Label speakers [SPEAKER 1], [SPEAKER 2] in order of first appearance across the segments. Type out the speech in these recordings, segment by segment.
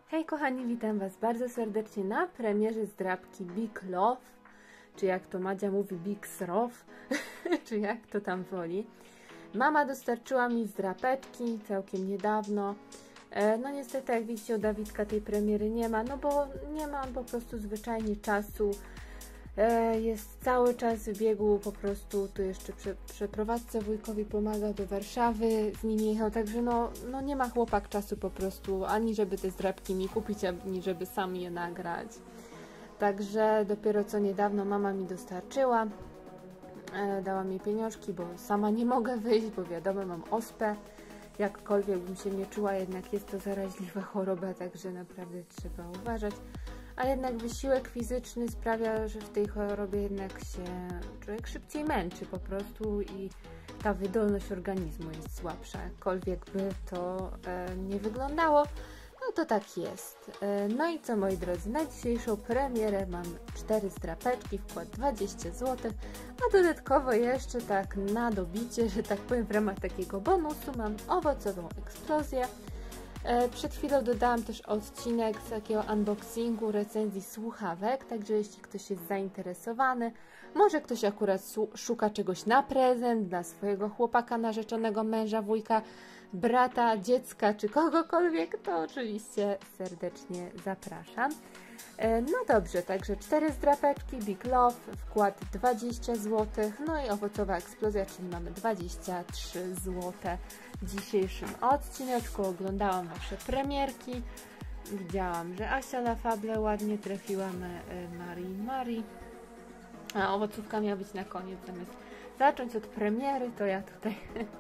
[SPEAKER 1] Hej kochani, witam Was bardzo serdecznie na premierze zdrabki Big Love, czy jak to Madzia mówi Big Srof, czy jak to tam woli. Mama dostarczyła mi zdrapeczki całkiem niedawno. No niestety, jak widzicie, u Dawidka tej premiery nie ma, no bo nie mam po prostu zwyczajnie czasu. Jest cały czas w biegu, po prostu tu jeszcze przeprowadzce wujkowi pomaga do Warszawy, z nim jechał, także no nie ma chłopak czasu po prostu, ani żeby te zdrabki mi kupić, ani żeby sam je nagrać. Także dopiero co niedawno mama mi dostarczyła, dała mi pieniążki, bo sama nie mogę wyjść, bo wiadomo, mam ospę. Jakkolwiek bym się nie czuła, jednak jest to zaraźliwa choroba, także naprawdę trzeba uważać. A jednak wysiłek fizyczny sprawia, że w tej chorobie jednak się człowiek szybciej męczy po prostu i ta wydolność organizmu jest słabsza. Jakkolwiek by to nie wyglądało, no to tak jest. No i co, moi drodzy, na dzisiejszą premierę mam 4 zdrapeczki, wkład 20 zł, a dodatkowo jeszcze tak na dobicie, że tak powiem, w ramach takiego bonusu mam owocową eksplozję. Przed chwilą dodałam też odcinek z takiego unboxingu, recenzji słuchawek, także jeśli ktoś jest zainteresowany, może ktoś akurat szuka czegoś na prezent dla swojego chłopaka, narzeczonego, męża, wujka, brata, dziecka czy kogokolwiek, to oczywiście serdecznie zapraszam. No dobrze, także 4 zdrapeczki, Big Love, wkład 20 zł, no i owocowa eksplozja, czyli mamy 23 zł. W dzisiejszym odcineczku oglądałam Wasze premierki, widziałam, że Asia La Fable ładnie trafiła, Marii, a owocówka miała być na koniec, zamiast zacząć od premiery, to ja tutaj...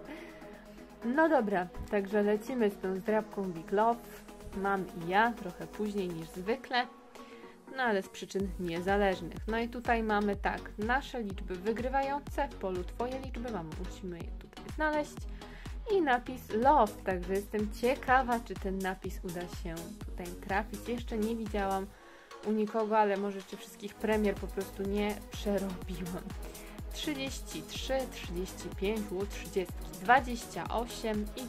[SPEAKER 1] No dobra, także lecimy z tą zdrabką Big Love, mam i ja, trochę później niż zwykle. No ale z przyczyn niezależnych. No i tutaj mamy tak, nasze liczby wygrywające, w polu Twoje liczby, musimy je tutaj znaleźć i napis Love, także jestem ciekawa, czy ten napis uda się tutaj trafić. Jeszcze nie widziałam u nikogo, ale może czy wszystkich premier po prostu nie przerobiłam. 33, 35, 30, 28 i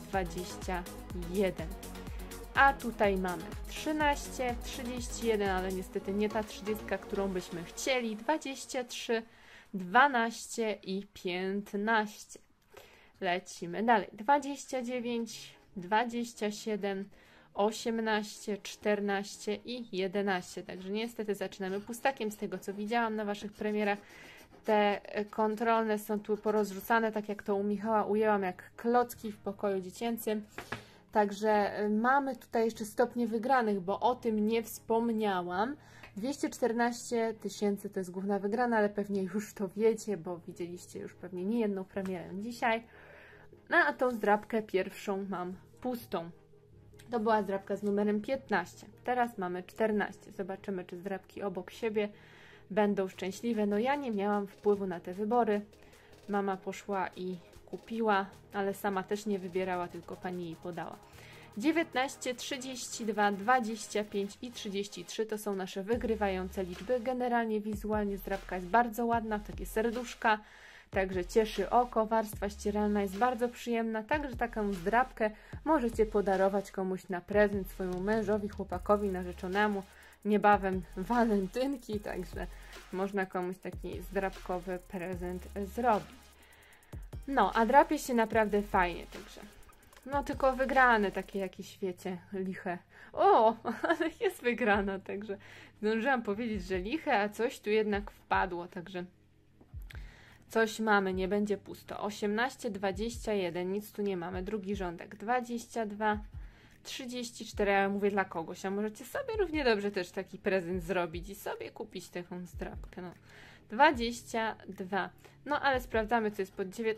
[SPEAKER 1] 21. A tutaj mamy 13, 31, ale niestety nie ta 30, którą byśmy chcieli, 23, 12 i 15. Lecimy dalej. 29, 27, 18, 14 i 11. Także niestety zaczynamy pustakiem z tego, co widziałam na Waszych premierach. Te kontrolne są tu porozrzucane, tak jak to u Michała ujęłam, jak klocki w pokoju dziecięcym. Także mamy tutaj jeszcze stopnie wygranych, bo o tym nie wspomniałam. 214 000 to jest główna wygrana, ale pewnie już to wiecie, bo widzieliście już pewnie niejedną premierę dzisiaj. No a tą zdrabkę pierwszą mam pustą. To była zdrabka z numerem 15. Teraz mamy 14. Zobaczymy, czy zdrabki obok siebie będą szczęśliwe. No ja nie miałam wpływu na te wybory. Mama poszła i kupiła, ale sama też nie wybierała, tylko pani jej podała. 19, 32, 25 i 33 to są nasze wygrywające liczby. Generalnie wizualnie zdrabka jest bardzo ładna, takie serduszka, także cieszy oko. Warstwa ścieralna jest bardzo przyjemna, także taką zdrabkę możecie podarować komuś na prezent, swojemu mężowi, chłopakowi, narzeczonemu. Niebawem walentynki, także można komuś taki zdrabkowy prezent zrobić. No, a drapie się naprawdę fajnie, także. No, tylko wygrane takie jakieś, wiecie, liche. O, ale jest wygrana, także zdążyłam powiedzieć, że liche, a coś tu jednak wpadło, także coś mamy, nie będzie pusto. 18, 21, nic tu nie mamy. Drugi rządek, 22, 34, ja mówię dla kogoś, a możecie sobie równie dobrze też taki prezent zrobić i sobie kupić taką zdrabkę, no. 22. No, ale sprawdzamy, co jest pod 9.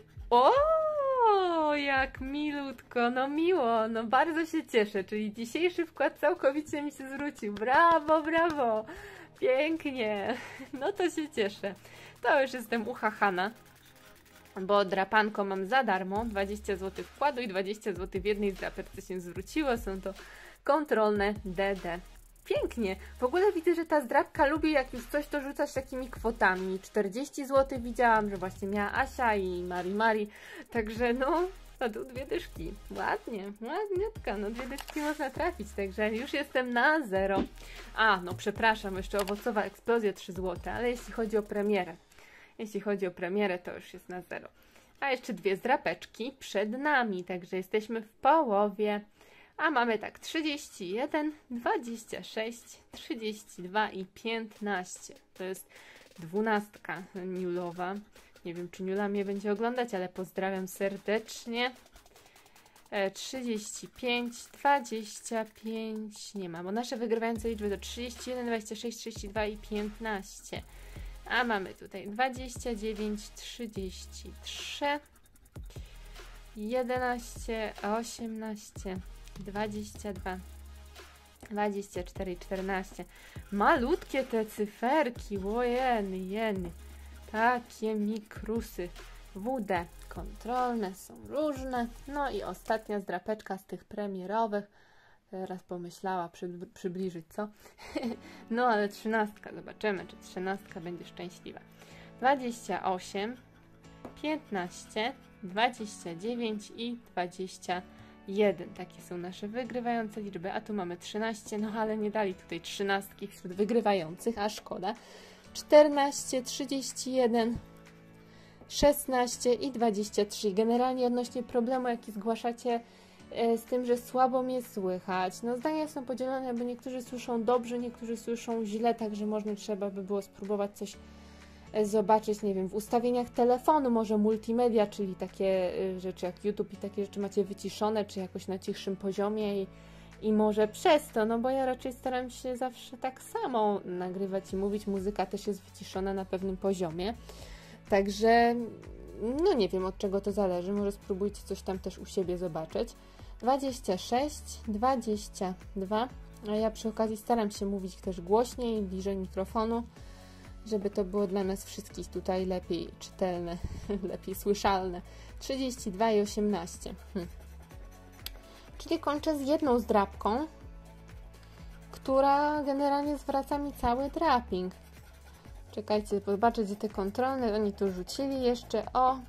[SPEAKER 1] O, jak milutko, no miło, no bardzo się cieszę, czyli dzisiejszy wkład całkowicie mi się zwrócił. Brawo, brawo, pięknie, no to się cieszę. To już jestem uchachana, bo drapanko mam za darmo, 20 zł wkładu i 20 zł w jednej zdraperce się zwróciło, są to kontrolne DD. Pięknie. W ogóle widzę, że ta zdrabka lubi, jak już coś, to rzucać takimi kwotami. 40 zł widziałam, że właśnie miała Asia i Marii. Także no, A tu 2 dyszki. Ładnie, ładniutka. No 2 dyszki można trafić, także już jestem na 0. A, no przepraszam, jeszcze owocowa eksplozja 3 zł, ale jeśli chodzi o premierę. Jeśli chodzi o premierę, to już jest na 0. A jeszcze 2 zdrapeczki przed nami, także jesteśmy w połowie. A mamy tak 31, 26, 32 i 15. To jest 12 niulowa. Nie wiem, czy Niula mnie będzie oglądać, ale pozdrawiam serdecznie. 35, 25, nie ma, bo nasze wygrywające liczby to 31, 26, 32 i 15. A mamy tutaj 29, 33, 11, 18, 22, 24 i 14. Malutkie te cyferki, ojeny, jeny. Takie mikrusy. WD kontrolne są różne. No i ostatnia zdrapeczka z tych premierowych. Teraz pomyślała przybliżyć, co? No ale 13. Zobaczymy, czy 13 będzie szczęśliwa. 28, 15, 29 i 21. Takie są nasze wygrywające liczby. A tu mamy 13, no ale nie dali tutaj 13 wśród wygrywających, a szkoda. 14, 31, 16 i 23. Generalnie odnośnie problemu, jaki zgłaszacie z tym, że słabo mnie słychać. No zdania są podzielone, bo niektórzy słyszą dobrze, niektórzy słyszą źle, także trzeba by było spróbować coś zobaczyć, nie wiem, w ustawieniach telefonu, może multimedia, czyli takie rzeczy jak YouTube i takie rzeczy macie wyciszone, czy jakoś na cichszym poziomie i może przez to, no bo ja raczej staram się zawsze tak samo nagrywać i mówić. Muzyka też jest wyciszona na pewnym poziomie. Także, no nie wiem, od czego to zależy. Może spróbujcie coś tam też u siebie zobaczyć. 26, 22, a ja przy okazji staram się mówić też głośniej, bliżej mikrofonu, żeby to było dla nas wszystkich tutaj lepiej czytelne, lepiej słyszalne. 32 i 18. Czyli kończę z jedną zdrapką, która generalnie zwraca mi cały draping. Czekajcie, zobaczę, gdzie te kontrolne. Oni tu rzucili jeszcze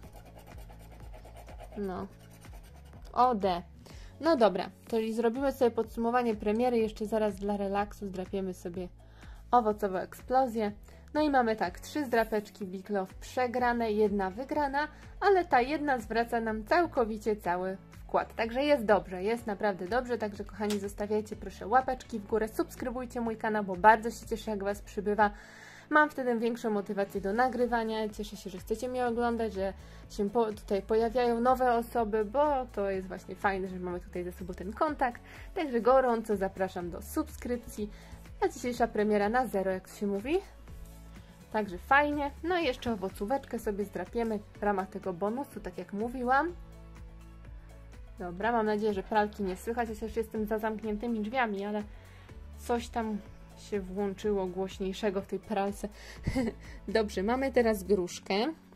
[SPEAKER 1] o D. No dobra, to zrobimy sobie podsumowanie premiery. Jeszcze zaraz dla relaksu zdrapiemy sobie owocową eksplozję. No i mamy tak, 3 zdrapeczki Big Love przegrane, 1 wygrana, ale ta jedna zwraca nam całkowicie cały wkład. Także jest dobrze, jest naprawdę dobrze. Także kochani, zostawiajcie proszę łapeczki w górę, subskrybujcie mój kanał, bo bardzo się cieszę, jak Was przybywa. Mam wtedy większą motywację do nagrywania. Cieszę się, że chcecie mnie oglądać, że się tutaj pojawiają nowe osoby, bo to jest właśnie fajne, że mamy tutaj ze sobą ten kontakt. Także gorąco zapraszam do subskrypcji. A dzisiejsza premiera na 0, jak się mówi. Także fajnie. No i jeszcze owocóweczkę sobie zdrapiemy w ramach tego bonusu, tak jak mówiłam. Dobra, mam nadzieję, że pralki nie słychać, chociaż jestem za zamkniętymi drzwiami, ale coś tam się włączyło głośniejszego w tej pralce. Dobrze, mamy teraz gruszkę.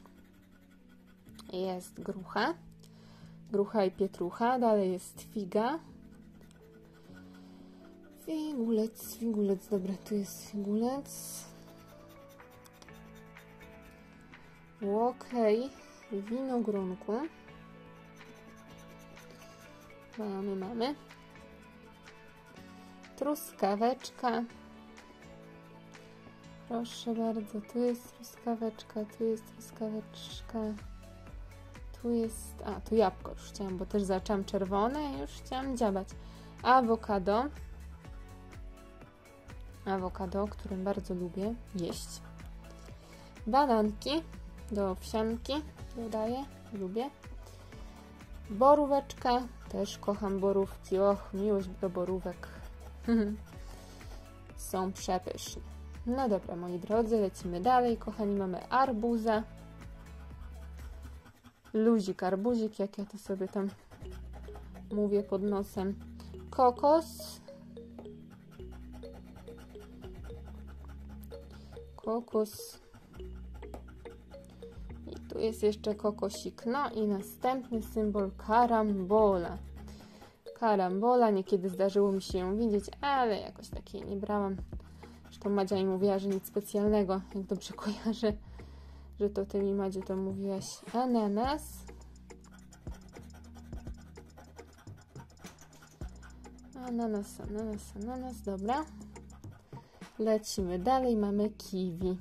[SPEAKER 1] Jest grucha. Grucha i pietrucha. Dalej jest figa. Figulec. Dobra, tu jest figulec. Okej. Winogronku. Mamy. Truskaweczka. Proszę bardzo, tu jest truskaweczka, tu jest truskaweczka. Tu jest... A, tu jabłko już chciałam, bo też zaczęłam czerwone i już chciałam dziabać. Awokado. Awokado, którym bardzo lubię jeść. Bananki do owsianki dodaję, lubię. Boróweczka, też kocham borówki. Och, miłość do borówek. Są przepyszne. No dobra, moi drodzy, lecimy dalej. Kochani, mamy arbuza. Luzik, arbuzik, jak ja to sobie tam mówię pod nosem. Kokos. I tu jest jeszcze kokosik. No i następny symbol karambola. Karambola, niekiedy zdarzyło mi się ją widzieć, ale jakoś takiej nie brałam. Zresztą Madzia mi mówiła, że nic specjalnego, jak dobrze kojarzę, że to ty mi, Madziu, to mówiłaś. Ananas. ananas, dobra. Lecimy dalej, mamy kiwi.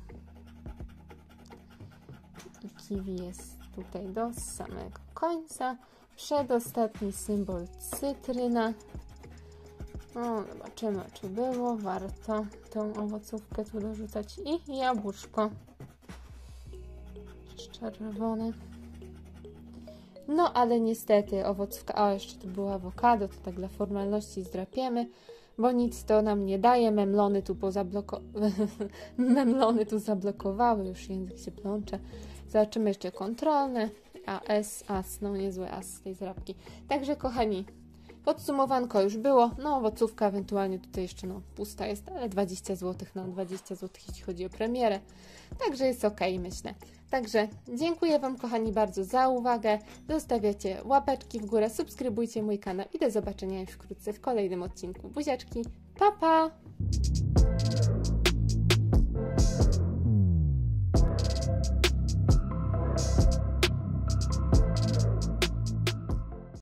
[SPEAKER 1] I kiwi jest tutaj do samego końca. Przedostatni symbol cytryna. No, zobaczymy, czy było warto tą owocówkę tu dorzucać. I jabłuszko. Czerwone. No, ale niestety owocówka... O, jeszcze tu było awokado, to tak dla formalności zdrapiemy, bo nic to nam nie daje. Memlony tu memlony tu zablokowały, już język się plącze. Zobaczymy jeszcze kontrolne. As, no niezły as z tej zdrapki. Także kochani, podsumowanko już było. No, owocówka ewentualnie tutaj jeszcze pusta jest, ale 20 zł na 20 zł, jeśli chodzi o premierę. Także jest ok, myślę. Także dziękuję Wam, kochani, bardzo za uwagę. Zostawiacie łapeczki w górę, subskrybujcie mój kanał i do zobaczenia już wkrótce w kolejnym odcinku. Buziaczki, pa pa!